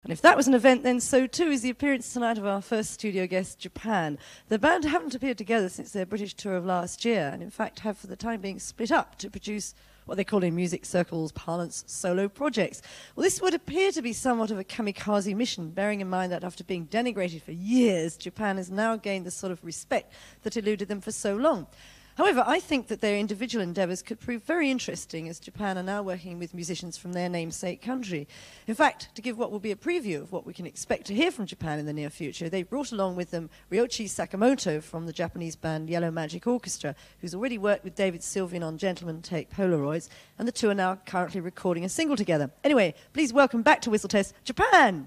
And if that was an event, then so too is the appearance tonight of our first studio guest, Japan. The band haven't appeared together since their British tour of last year, and in fact have for the time being split up to produce what they call in music circles parlance solo projects. Well, this would appear to be somewhat of a kamikaze mission, bearing in mind that after being denigrated for years, Japan has now gained the sort of respect that eluded them for so long. However, I think that their individual endeavours could prove very interesting, as Japan are now working with musicians from their namesake country. In fact, to give what will be a preview of what we can expect to hear from Japan in the near future, they've brought along with them Ryuichi Sakamoto from the Japanese band Yellow Magic Orchestra, who's already worked with David Sylvian on Gentlemen Take Polaroids, and the two are now currently recording a single together. Anyway, please welcome back to Whistle Test, Japan!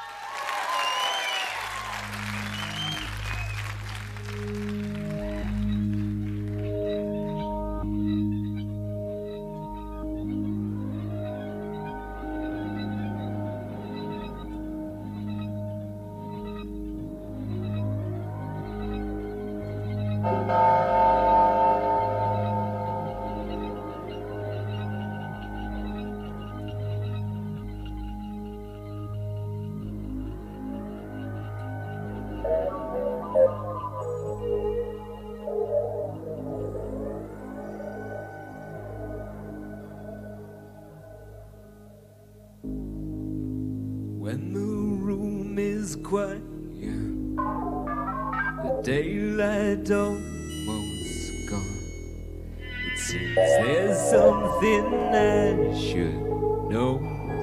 When the room is quiet, the daylight almost gone, it seems there's something I should know.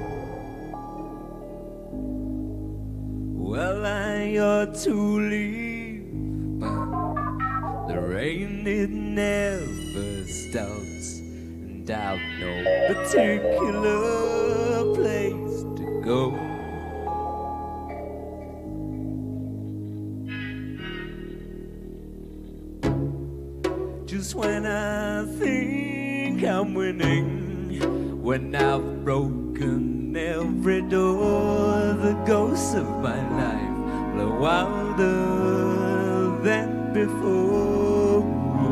Well, I ought to leave, but the rain, it never stops, and I've no particular place to go. Just when I think I'm winning, when I've broken every door, the ghosts of my life blow wilder than before.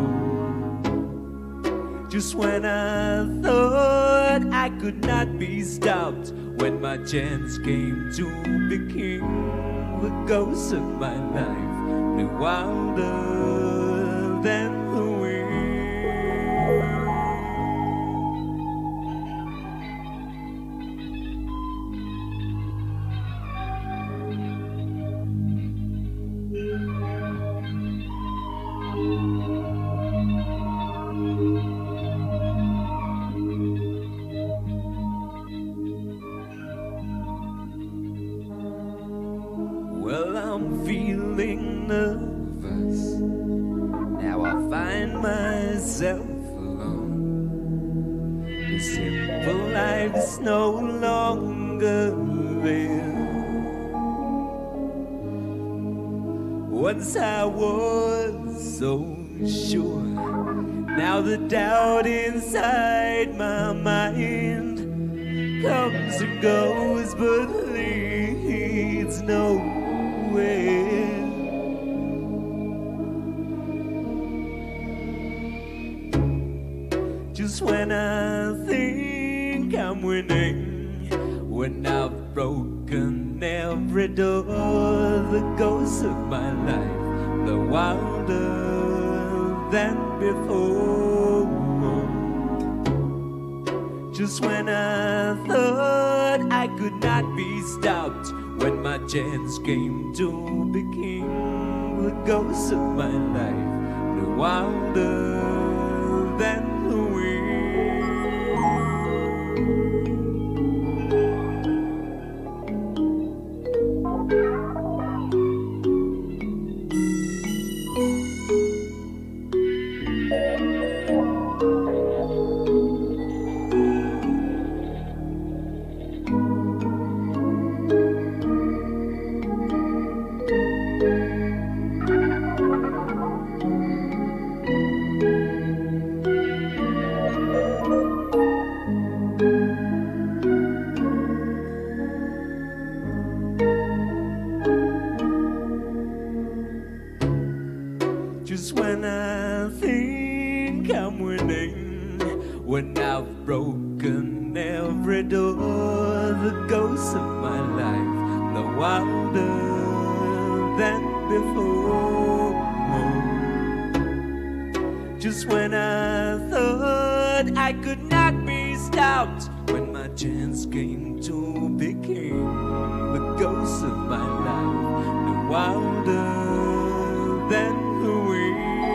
Just when I thought I could not be stopped, when my chance came to be king, the ghosts of my life blew wilder than the wind. Well, I'm feeling nervous. Now I find myself alone. The simple life is no longer there. Once I was so sure. Now the doubt inside my mind comes and goes, but leads nowhere. Just when I think I'm winning, when I've broken every door, the ghosts of my life blow wilder than before. Just when I thought I could not be stopped, when my chance came to be king, the ghosts of my life blew wilder than the wind. Just when I think I'm winning, when I've broken every door, the ghosts of my life wilder than before. Just when I thought I could not be stopped, when my chance came to be king, the ghost of my life, no wilder than the wind.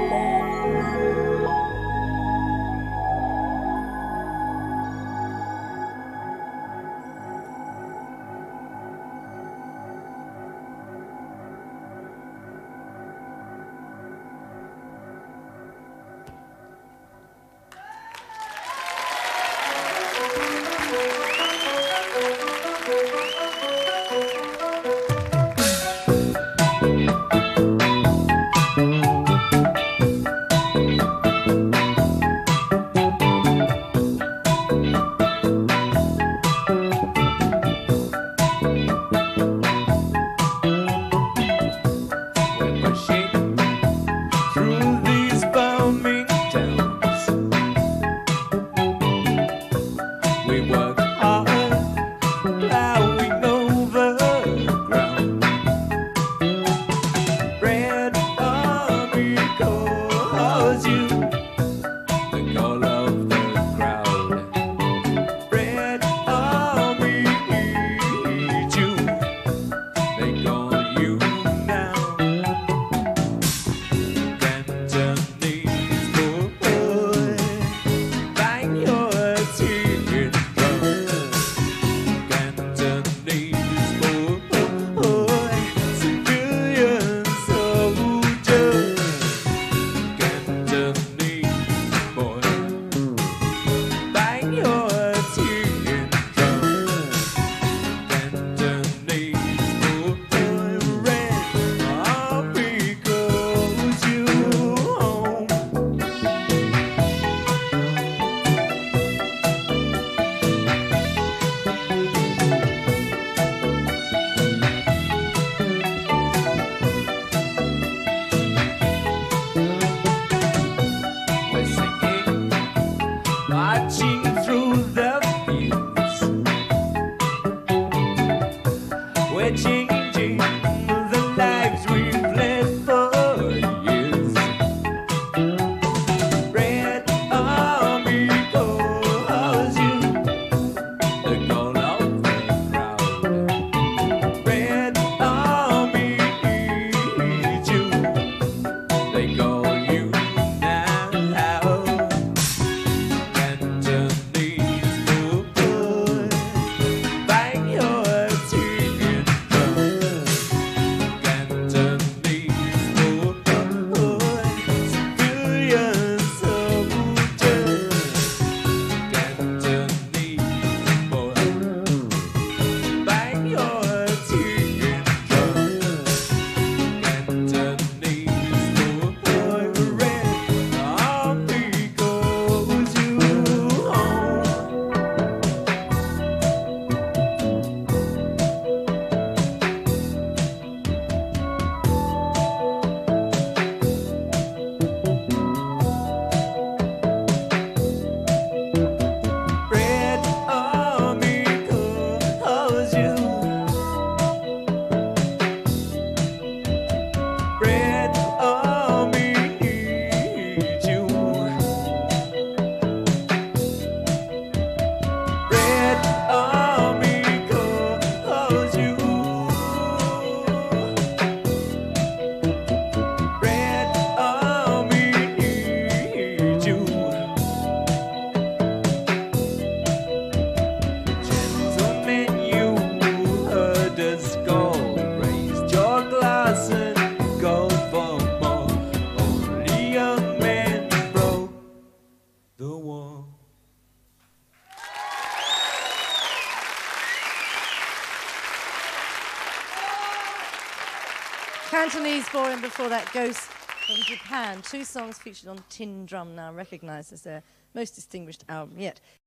Cantonese for him before that, Ghost from Japan. 2 songs featured on tin drum, now recognised as their most distinguished album yet.